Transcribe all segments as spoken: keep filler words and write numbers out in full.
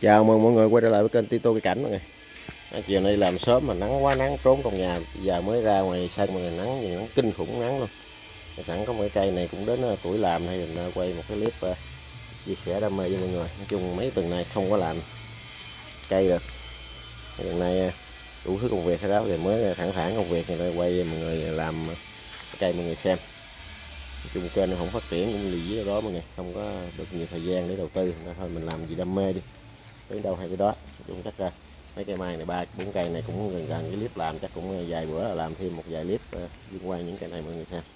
Chào mừng mọi người quay trở lại với kênh Tito Cây Cảnh mọi người. À, chiều nay làm sớm mà nắng quá, nắng trốn trong nhà, giờ mới ra ngoài sân mọi người, nắng gì nắng kinh khủng nắng luôn. Sẵn có mấy cây này cũng đến uh, tuổi làm hay mình uh, quay một cái clip uh, chia sẻ đam mê với mọi người. Nói chung mấy tuần này không có làm cây được. Tuần này uh, đủ thứ công việc hay đó thì mới uh, thẳng thắn công việc rồi quay mọi người làm uh, cây mọi người xem. Nói chung kênh không phát triển cũng lì với đó mọi người, không có được nhiều thời gian để đầu tư, nên thôi mình làm gì đam mê đi. Đến đâu hay cái đó. Chung chắc ra mấy cây mai này ba bốn cây này cũng gần gần cái clip làm, chắc cũng vài bữa là làm thêm một vài clip uh, liên quan những cây này mọi người xem.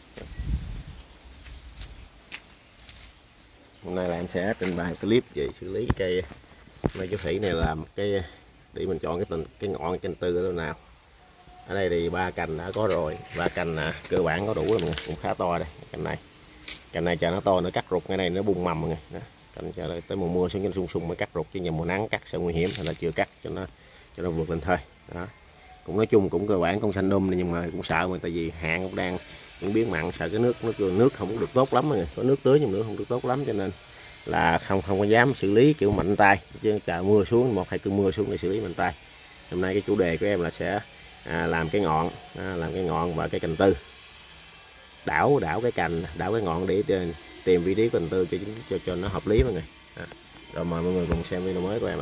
Hôm nay là em sẽ trình bày clip về xử lý cây mai chú thủy này, làm cái để mình chọn cái tình cái ngọn canh tư ở đâu nào. Ở đây thì ba cành đã có rồi, ba cành à, cơ bản có đủ rồi mọi người, cũng khá to đây. Cành này cành này chờ nó to nó cắt rụt, ngay này nó bung mầm mọi người đó. Cành chờ tới mùa mưa xuống cho nó sung sung mới cắt rụt, chứ nhà mùa nắng cắt sẽ nguy hiểm, thành là chưa cắt cho nó cho nó vượt lên thôi đó. Cũng nói chung cũng cơ bản con xanh đôm này, nhưng mà cũng sợ mà, tại vì hạn cũng đang những biến mặn, sợ cái nước nước nước không được tốt lắm mọi người, có nước tưới nhưng nước không được tốt lắm, cho nên là không không có dám xử lý kiểu mạnh tay, chứ chờ mưa xuống một hai cơn mưa xuống để xử lý mạnh tay. Hôm nay cái chủ đề của em là sẽ à, làm cái ngọn à, làm cái ngọn và cái cành tư, đảo đảo cái cành, đảo cái ngọn để tìm vị trí cành tư cho cho cho nó hợp lý mọi người. À, rồi mời mọi người cùng xem video mới của em ạ.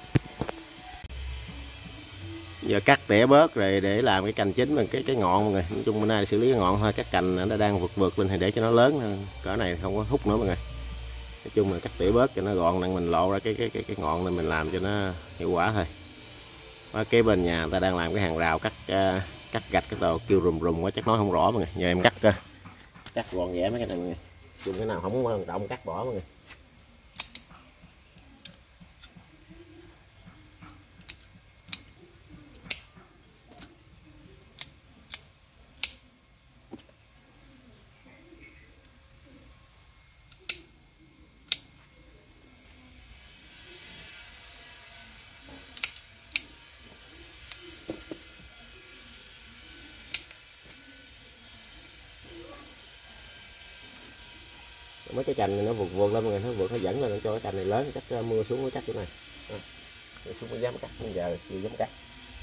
Giờ cắt tỉa bớt rồi để làm cái cành chính bằng cái cái ngọn mọi người. Nói chung bữa nay xử lý cái ngọn thôi, các cành nó đang vượt vượt lên thì để cho nó lớn, cỡ này không có hút nữa mọi người. Nói chung là cắt tỉa bớt cho nó gọn, nên mình lộ ra cái cái cái cái ngọn này mình làm cho nó hiệu quả thôi. Và kế bên nhà người ta đang làm cái hàng rào cắt uh, cắt gạch, cái đầu kêu rùm rùm quá chắc nói không rõ mọi người. Giờ em cắt uh, cắt gọn ghẽ mấy cái này mọi người. Dùng cái nào không quan trọng cắt bỏ mọi người. Mấy cái cành này nó vượt vượt lên mọi người, nó vượt nó dẫn lên nó cho cái cành này lớn, chắc mưa xuống mới cắt cái này. À, xuống mới dám cắt, bây giờ chưa dám cắt.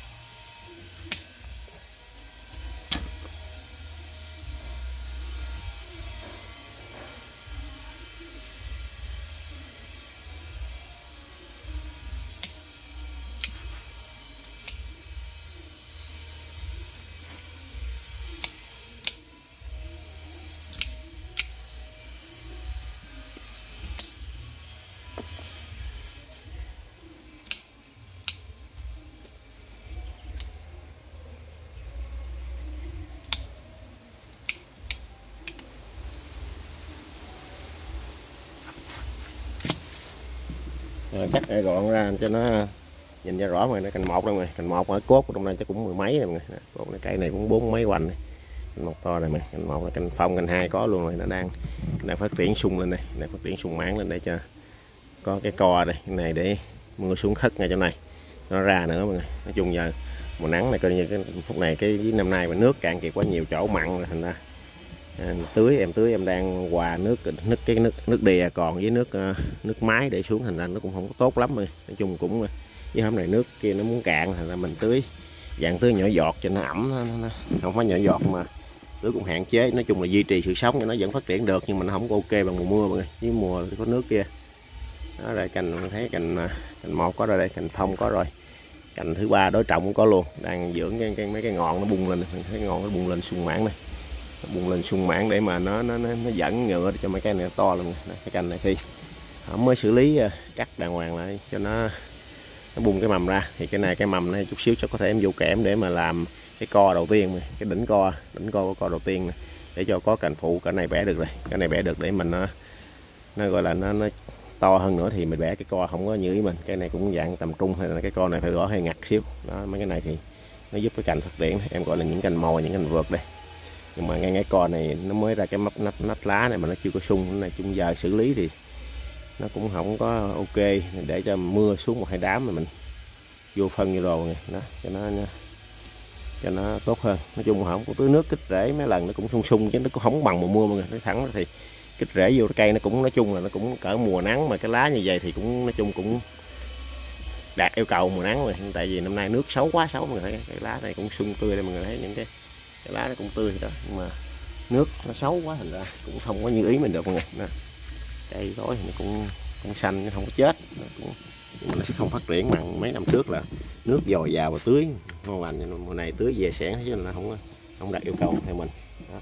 Rồi cắt lại gọn ra cho nó nhìn ra rõ rồi. Nó cành một đâu rồi, cành một ở cốt trong đây chắc cũng mười mấy rồi mọi người. Cốt này cây này cũng bốn mấy hoành này. Cành một to này mà, cành một là cành phong, cành hai có luôn rồi, nó đang đang phát triển sung lên đây, đang phát triển sung mãn lên đây cho có cái co đây, cái này để mưa xuống khất ngay chỗ này nó ra nữa mọi người. Nói chung giờ mùa nắng này coi như cái phút này cái năm nay mà nước cạn kiệt quá, nhiều chỗ mặn rồi, thành ra à, tưới em tưới em đang hòa nước nước cái nước nước đìa còn với nước uh, nước máy để xuống, thành ra nó cũng không có tốt lắm rồi. Nói chung cũng với hôm này nước kia nó muốn cạn, thành ra mình tưới dạng tưới nhỏ giọt cho nó ẩm, nó, nó, không phải nhỏ giọt mà tưới cũng hạn chế. Nói chung là duy trì sự sống cho nó vẫn phát triển được, nhưng mà nó không có ok bằng mùa mưa mọi người, với mùa có nước kia đó. Rồi cành mình thấy cành cành một có rồi đây, cành phong có rồi, cành thứ ba đối trọng cũng có luôn, đang dưỡng cái, cái mấy cái ngọn nó bung lên, thấy ngọn nó bung lên sung mãn này, bung lên sung mãn để mà nó nó nó dẫn nhựa cho mấy cái này to luôn. Cái cành này thì mới xử lý cắt đàng hoàng lại cho nó nó bung cái mầm ra, thì cái này cái mầm này chút xíu cho có thể em vô kẽm để mà làm cái co đầu tiên, cái đỉnh co đỉnh co của co đầu tiên này, để cho có cành phụ. Cái này bẻ được rồi, cái này bẻ được để mình nó nó gọi là nó, nó to hơn nữa thì mình bẻ cái co không có như ý mình. Cái này cũng dạng tầm trung, hay là cái co này phải gõ hơi ngặt xíu đó. Mấy cái này thì nó giúp cái cành phát triển, em gọi là những cành mồi, những cành vượt đây. Nhưng mà ngay cái co này nó mới ra cái mấp nắp nắp lá này mà nó chưa có sung, cái này chung giờ xử lý thì nó cũng không có ok, để cho mưa xuống một hai đám mà mình vô phân như đồ này đó, cho nó cho nó tốt hơn. Nói chung không có tưới nước kích rễ mấy lần nó cũng sung sung, chứ nó cũng không bằng mùa mưa mọi người. Nói thẳng thì kích rễ vô cây nó cũng nói chung là nó cũng cỡ mùa nắng, mà cái lá như vậy thì cũng nói chung cũng đạt yêu cầu mùa nắng rồi, tại vì năm nay nước xấu quá xấu, mọi người thấy cái lá này cũng sung tươi đây, mọi người thấy những cái, cái lá nó cũng tươi đó, nhưng mà nước nó xấu quá thành ra cũng không có như ý mình được mọi người. Nè, cây tối thì nó cũng cũng xanh, nó không có chết, nó, cũng, nhưng mà nó sẽ không phát triển bằng mấy năm trước là nước dồi dào và tưới ngon lành. Mùa này tưới về sáng chứ là không không đạt yêu cầu theo mình đó.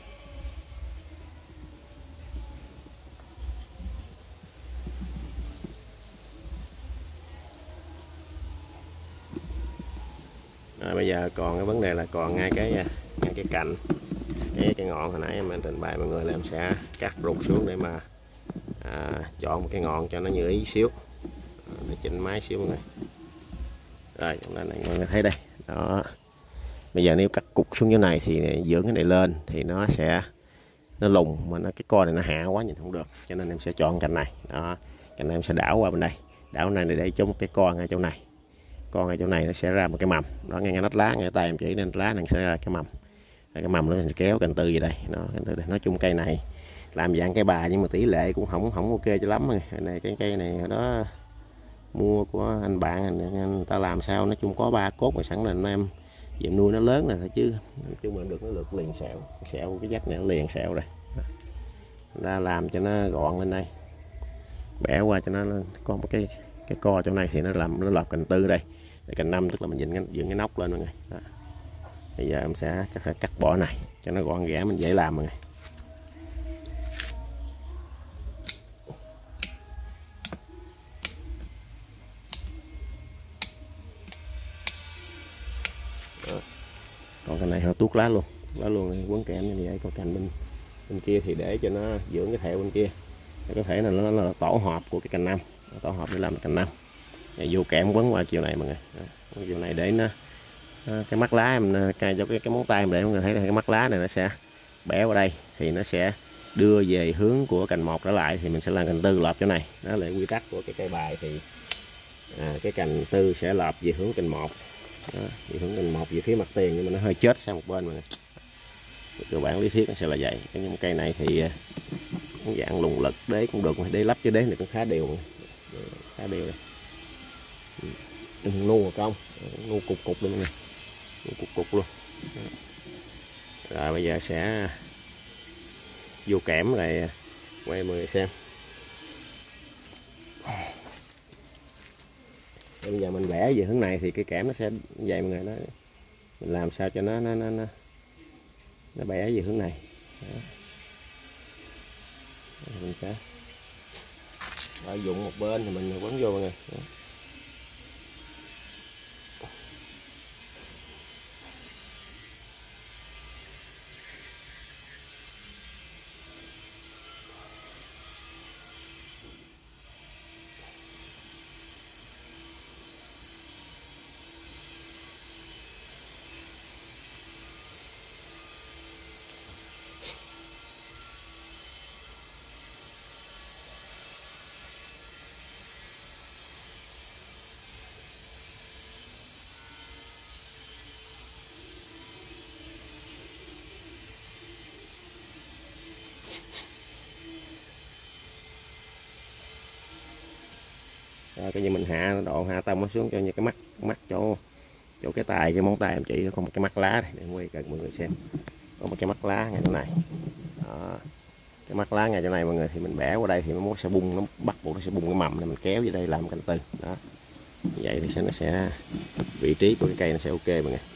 À, bây giờ còn cái vấn đề là còn ngay cái ngay cái cành, cái cái ngọn hồi nãy em trình bày mọi người là em sẽ cắt rụt xuống để mà à, chọn một cái ngọn cho nó như ý xíu, à, để chỉnh máy xíu mọi người. Rồi trong này mọi người thấy đây đó, bây giờ nếu cắt cục xuống như này thì dưỡng cái này lên thì nó sẽ nó lùng, mà nó cái co này nó hạ quá nhìn không được, cho nên em sẽ chọn cành này đó. Cành này em sẽ đảo qua bên đây, đảo này để cho một cái co ngay chỗ này, con ngay chỗ này nó sẽ ra một cái mầm đó, ngay ngay nách lá, ngay tay em chỉ nên lá này sẽ ra cái mầm, cái mầm nó sẽ kéo cành tư về đây đó, cành tư đây. Nói chung cây này làm dạng cây bà nhưng mà tỷ lệ cũng không không ok cho lắm rồi. Này cái cây này đó mua của anh bạn anh, anh ta làm sao nói chung có ba cốt rồi sẵn là anh em về nuôi nó lớn này thôi, chứ nói chung là được nó được liền sẹo, sẹo cái vách này nó liền sẹo rồi, ra làm cho nó gọn lên đây, bẻ qua cho nó có một cái cái co chỗ này thì nó làm nó lọt cành tư đây, cành năm tức là mình dựng cái, dựng cái nóc lên mọi người đó. Bây giờ em sẽ chắc phải cắt bỏ này cho nó gọn ghẽ, mình dễ làm mọi người. Đó. Còn cái này họ tuốt lá luôn, lá luôn quấn kẽm như vậy. Còn cành bên bên kia thì để cho nó dưỡng cái thẹo bên kia, có thể là nó là tổ hợp của cái cành năm, tổ hợp để làm cành năm. Vô kẽm quấn qua chiều này mọi người, đó. Chiều này để nó cái mắt lá em cài cho cái cái móng tay em để mọi người thấy là cái mắt lá này nó sẽ bẻ vào đây thì nó sẽ đưa về hướng của cành một trở lại, thì mình sẽ làm cành tư lọp chỗ này. Đó là quy tắc của cái cây bài, thì à, cái cành tư sẽ lọp về hướng cành một, đó, về hướng cành một về phía mặt tiền, nhưng mà nó hơi chết sang một bên mọi người. Cơ bản lý thuyết nó sẽ là vậy. Cái những cây này thì cũng dạng lùng lực, đế cũng được, đế lắp chứ đế này cũng khá đều, khá đều đây. Nu công, nu cục cục luôn nè, nu cục cục luôn. Rồi bây giờ sẽ vô kẽm này, quay mọi người xem. Bây giờ mình vẽ về hướng này thì cái kẽm nó sẽ vậy mọi người, đó mình làm sao cho nó nó nó nó, nó bẻ về hướng này đó. Mình sẽ lợi dụng một bên thì mình quấn vô mọi người đó. Rồi, cái gì mình hạ độ hạ tông nó xuống cho như cái mắt mắt chỗ chỗ cái tài cái móng tay em chỉ, nó có một cái mắt lá này để quay gần mọi người xem, có một cái mắt lá ngay chỗ này đó. Cái mắt lá ngay chỗ này mọi người, thì mình bẻ qua đây thì nó sẽ bung, nó bắt buộc nó sẽ bung cái mầm này, mình kéo về đây làm cành tư đó. Như vậy thì sẽ nó sẽ vị trí của cái cây nó sẽ ok mọi người.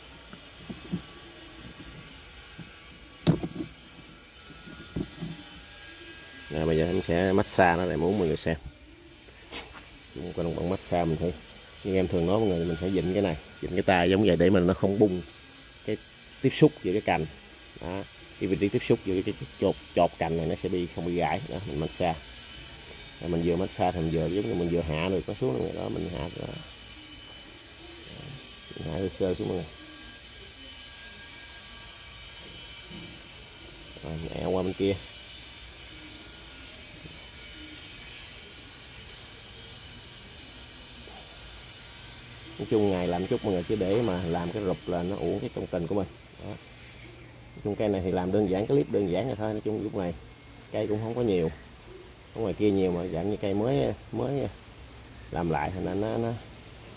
Rồi, bây giờ em sẽ massage nó để muốn mọi người xem. Còn bằng massage mình thấy như em thường nói mọi người, mình phải dịnh cái này, dịnh cái tay giống vậy để mình nó không bung cái tiếp xúc giữa cái cành đó. Cái vị trí tiếp xúc giữa cái, cái chột chột cành này nó sẽ bị không bị gãy đó. Mình massage, rồi mình vừa massage thì mình vừa giống như mình vừa hạ được nó xuống rồi đó, mình hạ đó. Mình hạ sơ xuống mọi người. Rồi mình eo qua bên kia. Nói chung ngày làm chút mọi người, chứ để mà làm cái rụp là nó uổng cái công trình của mình đó. Nói chung cây này thì làm đơn giản, cái clip đơn giản là thôi. Nói chung lúc này cây cũng không có nhiều, ở ngoài kia nhiều mà dạng như cây mới mới làm lại, thành nên nó, nó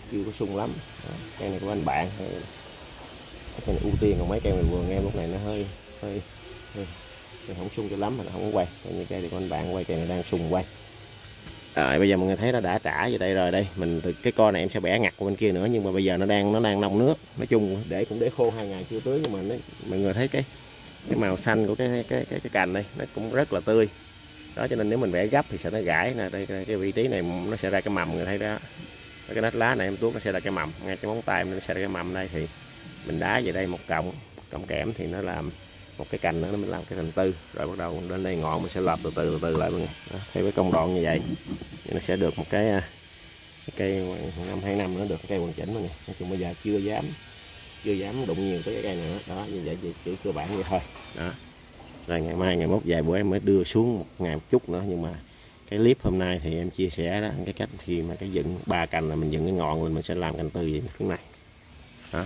chưa có sung lắm. Đó, cây này của anh bạn cái này ưu tiên, còn mấy cây mình vừa nghe lúc này nó hơi hơi, hơi, hơi không sung cho lắm mà nó không có quay. Còn như cây thì của anh bạn quay, cây này đang sung quay. Rồi bây giờ mọi người thấy nó đã trả về đây rồi. Đây mình từ cái co này em sẽ bẻ ngặt qua bên kia nữa, nhưng mà bây giờ nó đang nó đang nông nước. Nói chung để cũng để khô hai ngày chưa tưới, nhưng mà nó, mọi người thấy cái cái màu xanh của cái cái cái cái cành đây nó cũng rất là tươi. Đó cho nên nếu mình bẻ gấp thì sẽ nó gãy nè. Đây cái vị trí này nó sẽ ra cái mầm, người thấy đó. Cái nách lá này em tuốt nó sẽ ra cái mầm, ngay cái móng tay nó sẽ ra cái mầm đây, thì mình đá về đây một cọng cọng kẽm thì nó làm một cái cành nữa, nó mình làm cái cành tư, rồi bắt đầu đến đây ngọn mình sẽ lợp từ từ từ từ lại mọi người. Đó, theo cái công đoạn như vậy thì nó sẽ được một cái, cái cây năm hai năm nữa được cái cây hoàn chỉnh mọi người. Nói chung bây giờ chưa dám chưa dám đụng nhiều tới cái cây nữa. Đó như vậy chỉ cơ bản vậy thôi. Đó rồi ngày mai ngày mốt vài bữa em mới đưa xuống một ngày một chút nữa, nhưng mà cái clip hôm nay thì em chia sẻ đó cái cách khi mà cái dựng ba cành là mình dựng cái ngọn lên mình sẽ làm cành tư gì phía này. Đó.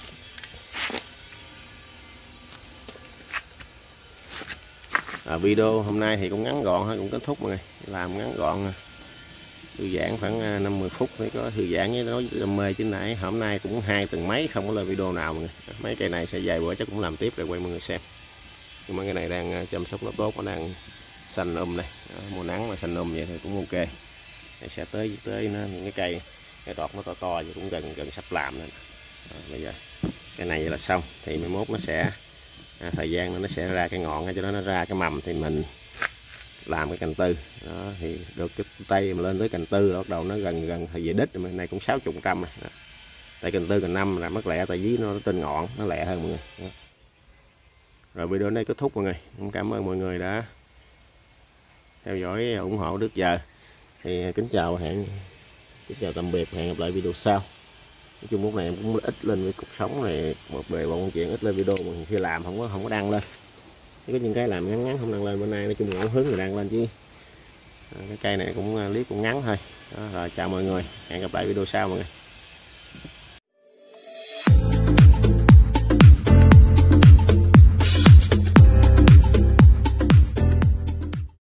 À, video hôm nay thì cũng ngắn gọn thôi, cũng kết thúc mọi người, làm ngắn gọn thư giãn khoảng năm mươi phút thì có thư giãn với nói đam mê chứ nãy hôm nay cũng hai tuần mấy không có lên video nào mọi người. Mấy cây này sẽ vài bữa chắc cũng làm tiếp rồi quay mọi người xem. Nhưng mà cái này đang chăm sóc nó tốt, nó đang xanh um đây. Đó, mùa nắng mà xanh um vậy thì cũng ok. Đây sẽ tới tới nó những cái cây cái đọt nó to to thì cũng gần gần sắp làm nên. Đó, bây giờ cái này là xong thì mai mốt nó sẽ à, thời gian nó sẽ ra cái ngọn, cho đó nó ra cái mầm thì mình làm cái cành tư. Đó thì được cái tay mà lên tới cành tư bắt đầu nó gần gần thì về đích mà này cũng sáu chục trăm rồi. Tại cành tư cành năm là mất lẹ, tại vì nó, nó trên ngọn nó lẹ hơn mọi người. Đó. Rồi video này kết thúc mọi người. Cảm ơn mọi người đã theo dõi ủng hộ Đức Giờ. Thì kính chào hẹn kính chào tạm biệt, hẹn gặp lại video sau. Nói chung lúc này em cũng ít lên với cuộc sống này, một bề bọn chuyện ít lên video mà khi làm không có không có đăng lên. Có những cái làm ngắn ngắn không đăng lên, bữa nay nói chung ngẫu hứng người đăng lên chứ. Cái cây này cũng clip cũng ngắn thôi. Đó, rồi chào mọi người, hẹn gặp lại video sau mọi người.